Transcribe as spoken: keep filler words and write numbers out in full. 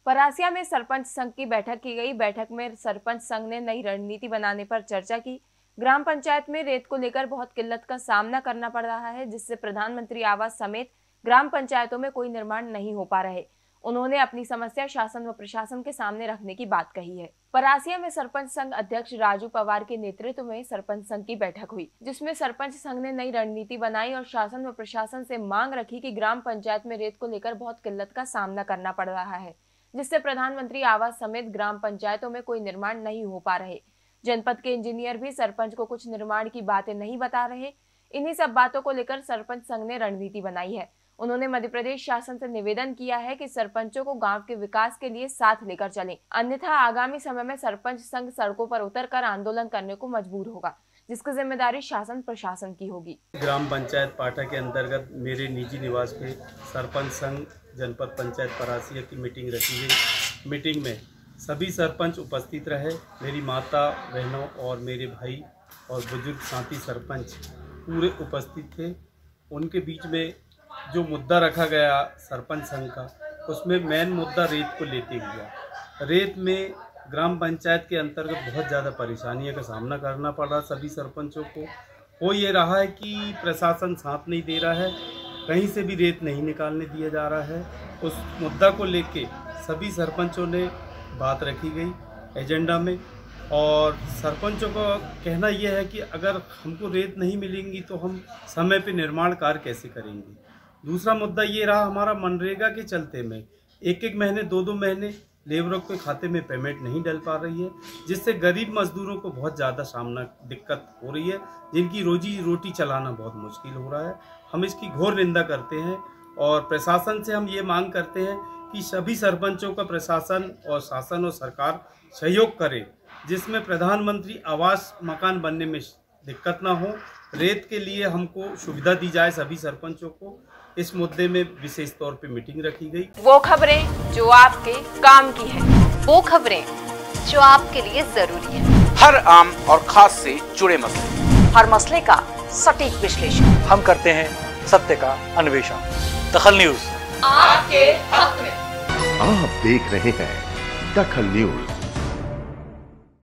परासिया में सरपंच संघ की बैठक की गई। बैठक में सरपंच संघ ने नई रणनीति बनाने पर चर्चा की। ग्राम पंचायत में रेत को लेकर बहुत किल्लत का सामना करना पड़ रहा है, जिससे प्रधानमंत्री आवास समेत ग्राम पंचायतों में कोई निर्माण नहीं हो पा रहे। उन्होंने अपनी समस्या शासन व प्रशासन के सामने रखने की बात कही है। परासिया में सरपंच संघ अध्यक्ष राजू पवार के नेतृत्व में सरपंच संघ की बैठक हुई, जिसमें सरपंच संघ ने नई रणनीति बनाई और शासन व प्रशासन से मांग रखी कि ग्राम पंचायत में रेत को लेकर बहुत किल्लत का सामना करना पड़ रहा है, जिससे प्रधानमंत्री आवास समेत ग्राम पंचायतों में कोई निर्माण नहीं हो पा रहे। जनपद के इंजीनियर भी सरपंच को कुछ निर्माण की बातें नहीं बता रहे। इन्हीं सब बातों को लेकर सरपंच संघ ने रणनीति बनाई है। उन्होंने मध्य प्रदेश शासन से निवेदन किया है कि सरपंचों को गांव के विकास के लिए साथ लेकर चलें, अन्यथा आगामी समय में सरपंच संघ सड़कों पर उतरकर आंदोलन करने को मजबूर होगा, जिसकी जिम्मेदारी शासन प्रशासन की होगी। ग्राम पंचायत पाठा के अंतर्गत मेरे निजी निवास पे सरपंच संघ जनपद पंचायत परासिया की मीटिंग रखी गई। मीटिंग में सभी सरपंच उपस्थित रहे। मेरी माता बहनों और मेरे भाई और बुजुर्ग साथी सरपंच पूरे उपस्थित थे। उनके बीच में जो मुद्दा रखा गया सरपंच संघ का, उसमें मेन मुद्दा रेत को लेते हुआ। रेत में ग्राम पंचायत के अंतर्गत बहुत ज़्यादा परेशानियों का सामना करना पड़ रहा सभी सरपंचों को। हो ये रहा है कि प्रशासन साथ नहीं दे रहा है, कहीं से भी रेत नहीं निकालने दिया जा रहा है। उस मुद्दा को लेके सभी सरपंचों ने बात रखी गई एजेंडा में, और सरपंचों का कहना यह है कि अगर हमको रेत नहीं मिलेंगी तो हम समय पे निर्माण कार्य कैसे करेंगे। दूसरा मुद्दा ये रहा हमारा मनरेगा के चलते में एक एक महीने दो दो महीने लेबरों के खाते में पेमेंट नहीं डल पा रही है, जिससे गरीब मजदूरों को बहुत ज़्यादा सामना दिक्कत हो रही है, जिनकी रोजी रोटी चलाना बहुत मुश्किल हो रहा है। हम इसकी घोर निंदा करते हैं और प्रशासन से हम ये मांग करते हैं कि सभी सरपंचों का प्रशासन और शासन और सरकार सहयोग करे, जिसमें प्रधानमंत्री आवास मकान बनने में दिक्कत ना हो। रेत के लिए हमको सुविधा दी जाए सभी सरपंचों को। इस मुद्दे में विशेष तौर पे मीटिंग रखी गई। वो खबरें जो आपके काम की है, वो खबरें जो आपके लिए जरूरी है, हर आम और खास से जुड़े मसले, हर मसले का सटीक विश्लेषण हम करते हैं, सत्य का अन्वेषण। दखल न्यूज आपके हक में। आप देख रहे हैं दखल न्यूज।